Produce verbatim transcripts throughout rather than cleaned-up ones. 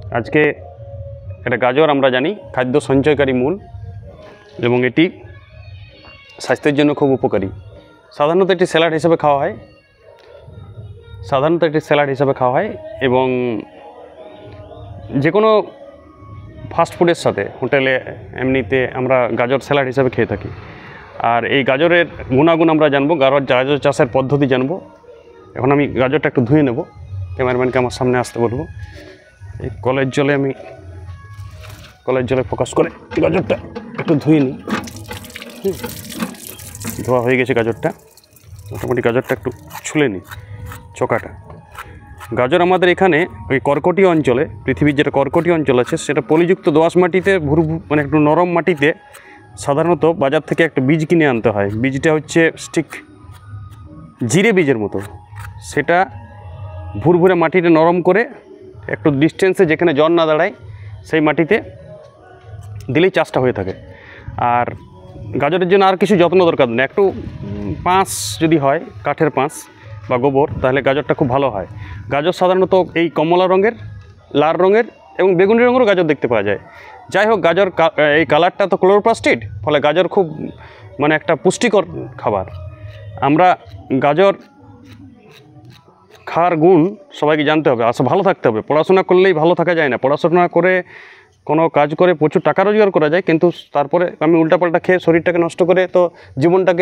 আজকে এটা গাজর আমরা জানি খাদ্য সঞ্চয়কারী মূল এবং এটি স্বাস্থ্যের জন্য খুব উপকারী। সাধারণত এটি স্যালাড হিসেবে খাওয়া হয় সাধারণত এটি স্যালাড হিসেবে খাওয়া হয় এবং যে কোনো ফাস্টফুডের সাথে হোটেলে এমনিতে আমরা গাজর স্যালাড হিসেবে খেয়ে থাকি। আর এই গাজরের গুণাগুণ আমরা জানবো, গাজর গাজর চাষের পদ্ধতি জানবো। এখন আমি গাজরটা একটু ধুয়ে নেব, ক্যামেরাম্যানকে আমার সামনে আসতে বলবো। এই কলের জলে আমি কলের জলে ফোকাস করে গাজরটা একটু ধুয়ে নিই। ধোয়া হয়ে গেছে গাজরটা, মোটামুটি গাজরটা একটু ছুলে নিই চোকাটা। গাজর আমাদের এখানে ওই কর্কটীয় অঞ্চলে, পৃথিবীর যেটা কর্কটীয় অঞ্চল আছে সেটা পলিযুক্ত দোআঁশ মাটিতে ভুরু মানে একটু নরম মাটিতে সাধারণত বাজার থেকে একটা বীজ কিনে আনতে হয়। বীজটা হচ্ছে ঠিক জিরে বীজের মতো, সেটা ভুরভুরে মাটিতে নরম করে একটু ডিস্টেন্সে যেখানে জল না দাঁড়ায় সেই মাটিতে দিলেই চাষটা হয়ে থাকে। আর গাজরের জন্য আর কিছু যত্ন দরকার নেই, একটু পাঁশ যদি হয়, কাঠের পাঁশ বা গোবর, তাহলে গাজরটা খুব ভালো হয়। গাজর সাধারণত এই কমলা রঙের, লাল রঙের এবং বেগুনি রঙেরও গাজর দেখতে পাওয়া যায়। যাই হোক, গাজর এই কালারটা তো ক্লোরোপ্লাস্টিড, ফলে গাজর খুব মানে একটা পুষ্টিকর খাবার। আমরা গাজর খাওয়ার গুণ সবাইকে জানতে হবে, আসলে ভালো থাকতে হবে। পড়াশোনা করলেই ভালো থাকা যায় না, পড়াশোনা করে কোনো কাজ করে প্রচুর টাকা রোজগার করা যায়, কিন্তু তারপরে আমি উল্টাপাল্টা খেয়ে শরীরটাকে নষ্ট করে তো জীবনটাকে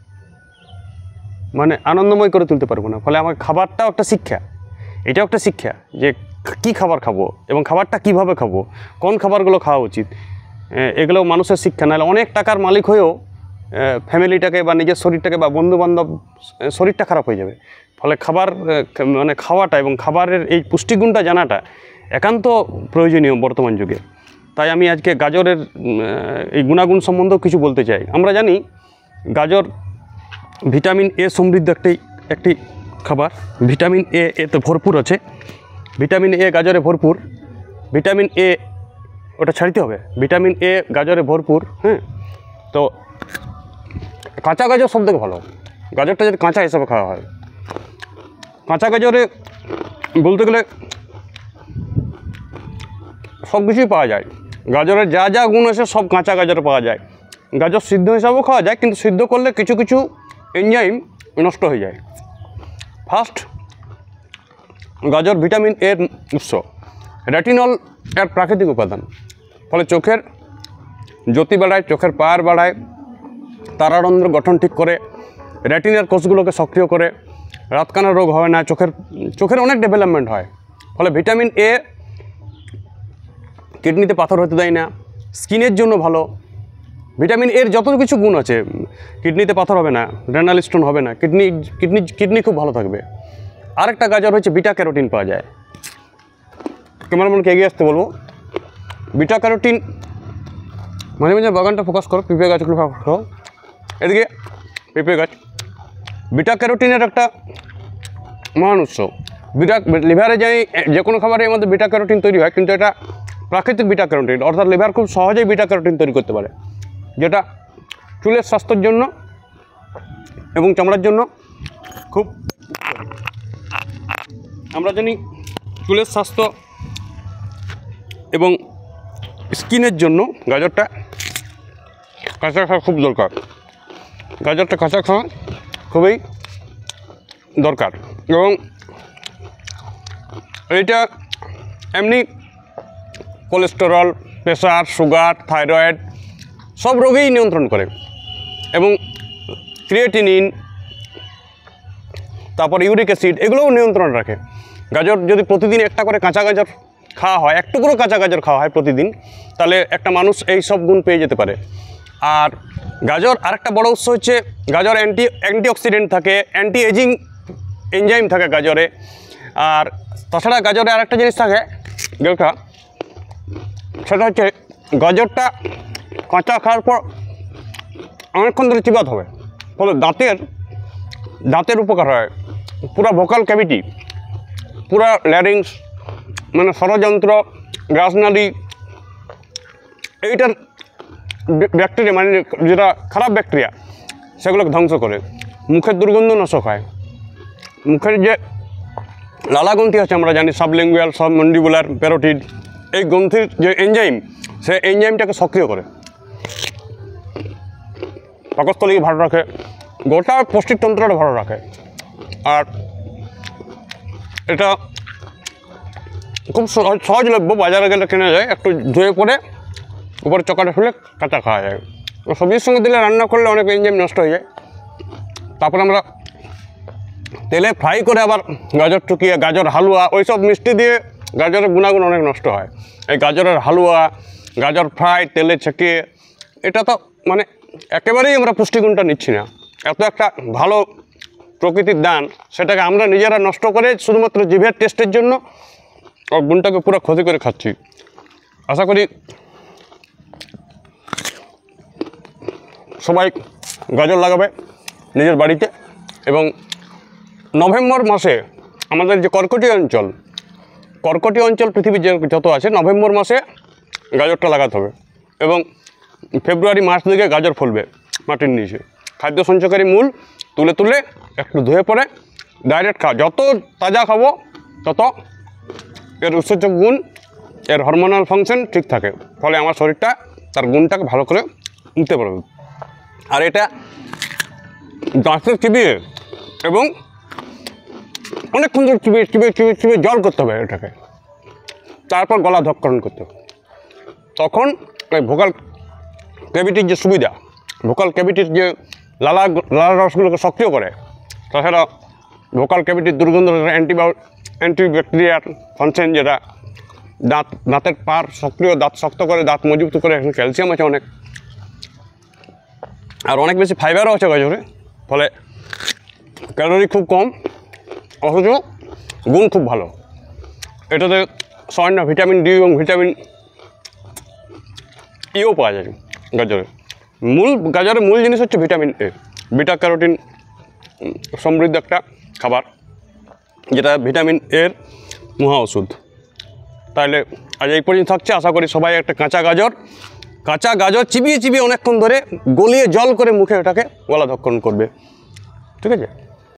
মানে আনন্দময় করে তুলতে পারবো না। ফলে আমার খাবারটাও একটা শিক্ষা, এটাও একটা শিক্ষা যে কী খাবার খাবো এবং খাবারটা কিভাবে খাবো, কোন খাবারগুলো খাওয়া উচিত, এগুলো মানুষের শিক্ষা। নাহলে অনেক টাকার মালিক হয়েও ফ্যামিলিটাকে বা নিজের শরীরটাকে বা বন্ধুবান্ধব শরীরটা খারাপ হয়ে যাবে। ফলে খাবার মানে খাওয়াটা এবং খাবারের এই পুষ্টিগুণটা জানাটা একান্ত প্রয়োজনীয় বর্তমান যুগে। তাই আমি আজকে গাজরের এই গুণাগুণ সম্বন্ধেও কিছু বলতে চাই। আমরা জানি গাজর ভিটামিন এ সমৃদ্ধ একটি একটি খাবার। ভিটামিন এ এতে ভরপুর আছে, ভিটামিন এ গাজরে ভরপুর। ভিটামিন এ ওটা ছাড়িতে হবে, ভিটামিন এ গাজরে ভরপুর। হ্যাঁ, তো কাঁচা গাজর সব থেকে ভালো। গাজরটা যদি কাঁচা হিসাবে খাওয়া হয়, কাঁচা গাজরে বলতে গেলে সব কিছুই পাওয়া যায়। গাজরের যা যা গুণ আছে সব কাঁচা গাজরে পাওয়া যায়। গাজর সিদ্ধ হিসাবেও খাওয়া যায়, কিন্তু সিদ্ধ করলে কিছু কিছু এনজাইম নষ্ট হয়ে যায়। ফার্স্ট, গাজর ভিটামিন এর উৎস। রেটিনল এর প্রাকৃতিক উপাদান, ফলে চোখের জ্যোতি বাড়ায়, চোখের পাওয়ার বাড়ায়, তারারন্ধ্র গঠন ঠিক করে, রেটিনার কোষগুলোকে সক্রিয় করে, রাতকানা রোগ হয় না, চোখের চোখের অনেক ডেভেলপমেন্ট হয়। ফলে ভিটামিন এ কিডনিতে পাথর হতে দেয় না, স্কিনের জন্য ভালো। ভিটামিন এর যত কিছু গুণ আছে, কিডনিতে পাথর হবে না, রেনাল স্টোন হবে না, কিডনি কিডনি কিডনি খুব ভালো থাকবে। আরেকটা গাজর হচ্ছে বিটা ক্যারোটিন পাওয়া যায়। ক্যামেরাম্যানকে এগিয়ে আসতে বলবো। বিটা ক্যারোটিন মাঝে মাঝে বাগানটা ফোকাস করো, পেঁপে গাছগুলো ফোকাস করো, এদিকে পেঁপে গাছ। বিটা ক্যারোটিনের একটা মহান উৎস। বিটা লিভারে যাই যে কোনো খাবারের মধ্যে বিটা ক্যারোটিন তৈরি হয়, কিন্তু এটা প্রাকৃতিক বিটা ক্যারোটিন, অর্থাৎ লিভার খুব সহজেই বিটা ক্যারোটিন তৈরি করতে পারে, যেটা চুলের স্বাস্থ্যের জন্য এবং চামড়ার জন্য খুব। আমরা জানি চুলের স্বাস্থ্য এবং স্কিনের জন্য গাজরটা কাঁচা খাওয়া খুব দরকার। গাজরটা কাঁচা খাওয়া খুবই দরকার এবং এইটা এমনি কোলেস্টেরল, প্রেশার, সুগার, থাইরয়েড সব রোগেই নিয়ন্ত্রণ করে এবং ক্রিয়েটিনিন, তারপর ইউরিক অ্যাসিড এগুলোও নিয়ন্ত্রণ রাখে। গাজর যদি প্রতিদিন একটা করে কাঁচা গাজর খাওয়া হয়, একটু করে কাঁচা গাজর খাওয়া হয় প্রতিদিন, তাহলে একটা মানুষ এই সব গুণ পেয়ে যেতে পারে। আর গাজর আরেকটা বড় উৎস হচ্ছে গাজর অ্যান্টি অ্যান্টিঅক্সিডেন্ট থাকে, অ্যান্টি এজিং এনজাইম থাকে গাজরে। আর তাছাড়া গাজরে আরেকটা জিনিস থাকে যেটা, সেটা হচ্ছে গাজরটা কাঁচা খাওয়ার পর অনেকক্ষণ ধরে চিবাতে হবে, ফলে দাঁতের দাঁতের উপকার হয়। পুরা ভোকাল ক্যাভিটি, পুরা ল্যারিংস মানে ষড়যন্ত্র, গ্রাসনালী, এইটার ব্যাকটেরিয়া মানে যেটা খারাপ ব্যাকটেরিয়া সেগুলোকে ধ্বংস করে। মুখের দুর্গন্ধ নাশক হয়। মুখের যে লালাগ্রন্থি আছে আমরা জানি, সাবলিঙ্গুয়াল, সাবমন্ডিবুলার, প্যারোটিড, এই গ্রন্থির যে এনজাইম, সে এনজাইমটাকে সক্রিয় করে, পাকস্থলীকে ভালো রাখে, গোটা পৌষ্টিকতন্ত্রটা ভালো রাখে। আর এটা খুব সহজলভ্য, বাজারে গেলে কেনা যায়, একটু ধুয়ে পরে উপরে চকাটা ফেলে কাঁচা খাওয়া যায়। সবজির সঙ্গে দিলে রান্না করলে অনেক এনজাইম নষ্ট হয়ে যায়। তারপর আমরা তেলে ফ্রাই করে আবার গাজর টুকিয়ে, গাজর হালুয়া, ওইসব মিষ্টি দিয়ে গাজরের গুণাগুণ অনেক নষ্ট হয়। এই গাজরের হালুয়া, গাজর ফ্রাই তেলে ছেঁকিয়ে, এটা তো মানে একেবারেই আমরা পুষ্টিগুণটা নিচ্ছি না। এত একটা ভালো প্রকৃতির দান, সেটাকে আমরা নিজেরা নষ্ট করে শুধুমাত্র জিভের টেস্টের জন্য ওর গুণটাকে পুরো ক্ষতি করে খাচ্ছি। আশা করি সবাই গাজর লাগাবে নিজের বাড়িতে। এবং নভেম্বর মাসে আমাদের যে কর্কটীয় অঞ্চল, কর্কটীয় অঞ্চল পৃথিবীর যে যত আছে, নভেম্বর মাসে গাজরটা লাগাতে হবে। এবং ফেব্রুয়ারি মাস দিকে গাজর ফলবে মাটির নিচে। খাদ্য সঞ্চয়কারী মূল তুলে তুলে একটু ধুয়ে পরে ডাইরেক্ট খাওয়া, যত তাজা খাবো তত এর উৎসেচক গুণ, এর হরমোনাল ফাংশন ঠিক থাকে, ফলে আমার শরীরটা তার গুণটাকে ভালো করে নিতে পারবে। আর এটা দাঁতে চিবিয়ে এবং অনেকক্ষণ ধরে চিবিয়ে চিবিয়ে চিবিয়ে চিবিয়ে জল করতে হবে এটাকে, তারপর গলা ধক্করণ করতে হবে। তখন ওই ভোকাল ক্যাভিটির যে সুবিধা, ভোকাল ক্যাভিটির যে লালা লালা রসগুলোকে সক্রিয় করে, তাছাড়া ভোকাল ক্যাভিটির দুর্গন্ধ অ্যান্টিবায়ো অ্যান্টিব্যাকটেরিয়ার ফাংশন, যেটা দাঁত দাঁতের পার সক্রিয়, দাঁত শক্ত করে, দাঁত মজবুত করে। এখানে ক্যালসিয়াম আছে অনেক, আর অনেক বেশি ফাইবারও আছে গাজরে, ফলে ক্যালোরি খুব কম অথচ গুণ খুব ভালো। এটাতে সামান্য ভিটামিন ডি এবং ভিটামিন ইও পাওয়া যায় গাজরে। মূল গাজরের মূল জিনিস হচ্ছে ভিটামিন এ, বিটা ক্যারোটিন সমৃদ্ধ একটা খাবার, যেটা ভিটামিন এর মহা ওষুধ। তাহলে আজ এই পর্যন্ত থাকছে। আশা করি সবাই একটা কাঁচা গাজর কাঁচা গাজর চিবিয়ে চিবিয়ে অনেকক্ষণ ধরে গলিয়ে জল করে মুখে ওটাকে গলা ধক্কন করবে। ঠিক আছে।